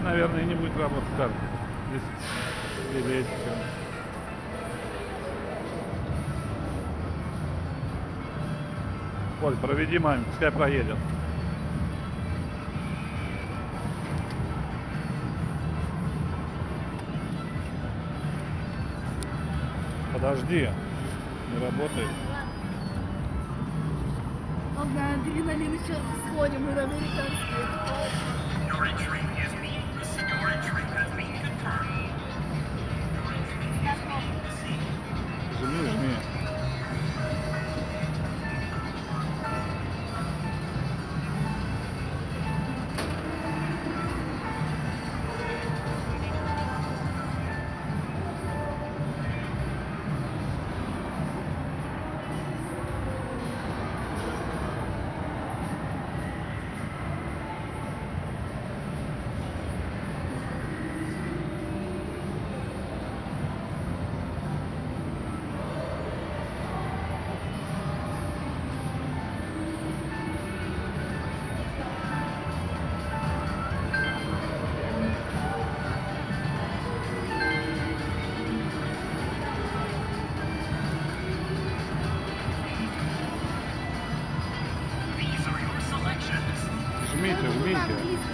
наверное, и не будет работать карта. Или эти все. Оль, проведи маме, пускай проедет. Подожди, не работает. Ладно, адреналин еще сходим на американский. Жми, жми. Жмите, жмите.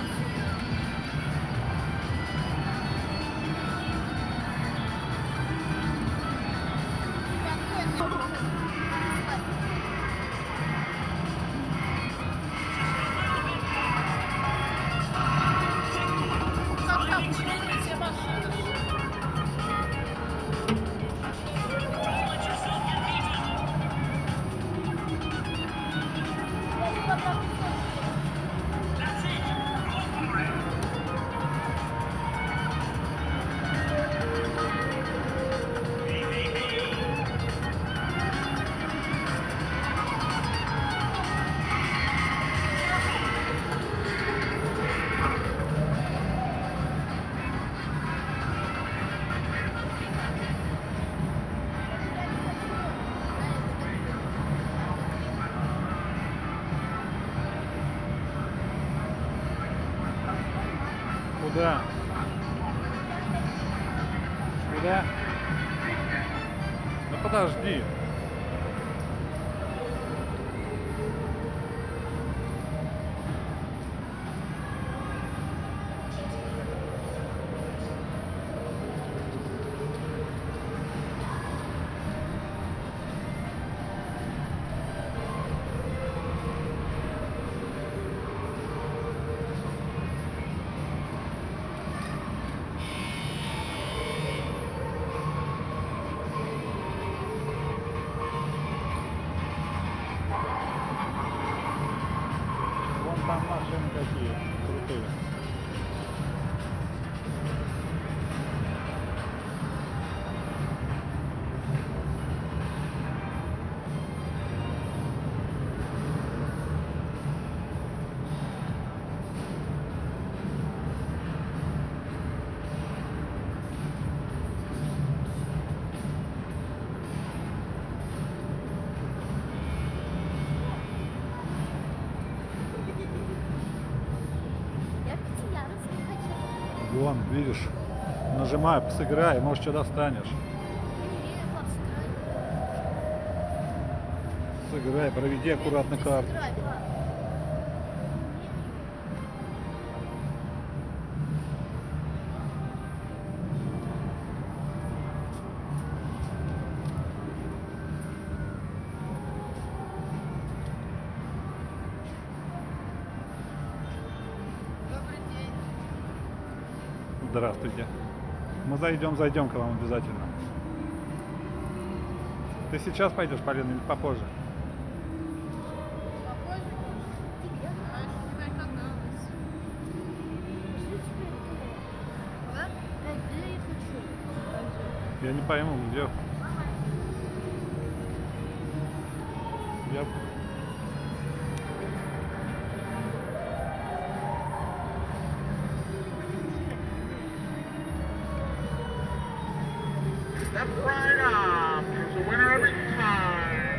Куда? Куда? Ну подожди. Там машины какие крутые. Вон, видишь, нажимай, сыграй, может, что достанешь. Сыграй, проведи аккуратно карту. Здравствуйте. Мы зайдем к вам обязательно. Ты сейчас пойдешь, Полина, или попозже? Я не пойму, где. Я... Step right up. Here's a winner every time.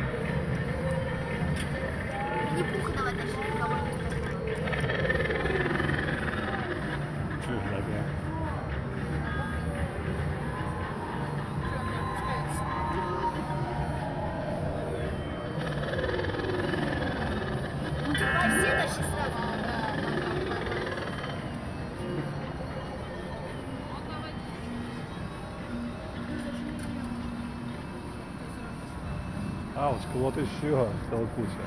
Не пуха давай дальше никого не Чё, Аллочка, вот еще толкучая.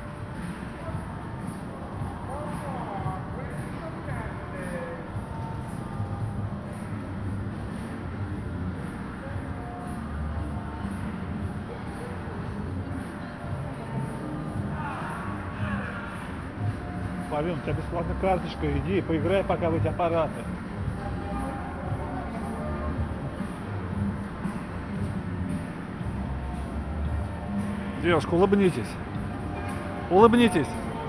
Павел, у тебя бесплатная карточка, иди поиграй пока в эти аппараты. Девушка, улыбнитесь. Улыбнитесь.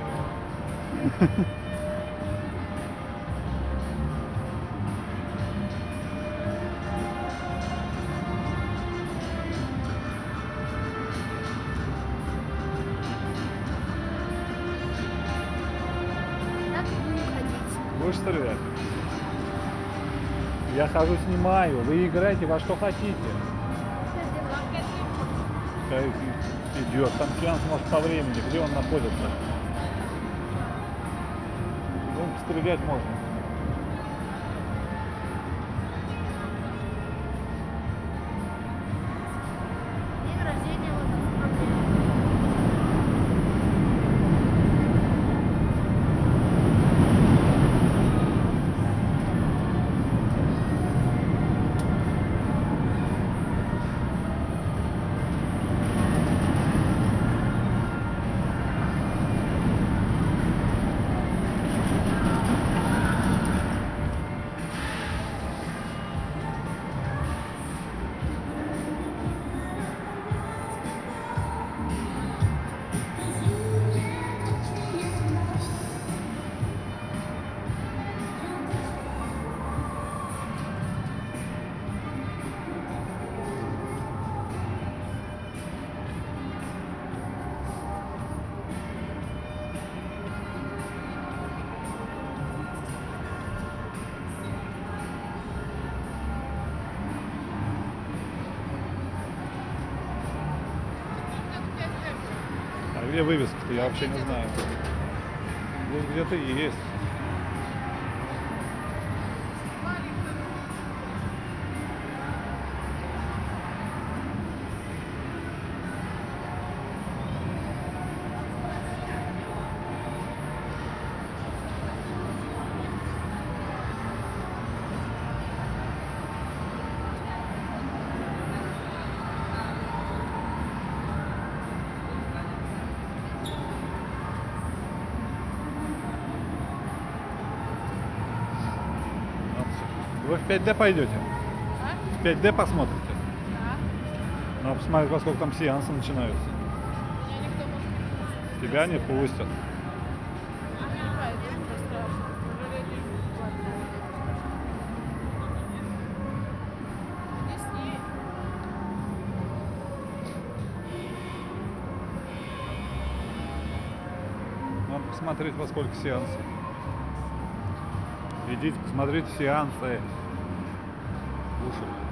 Как будем ходить? Будешь стрелять? Я хожу, снимаю. Вы играете во что хотите. Пускай идет. Там сеанс может по времени. Где он находится? Ну, стрелять можно. День рождения вот смотри. А где вывеска-то? Я вообще не знаю. Здесь где-то есть. Вы в 5D пойдете? В 5D посмотрите? Надо посмотреть, во сколько там сеансы начинаются. Меня никто может не Тебя не пустят. пускать, это страшно. Уже люди бесплатно. Иди с ней. Надо посмотреть, во сколько сеансов. Идите, посмотрите сеансы. Слушай.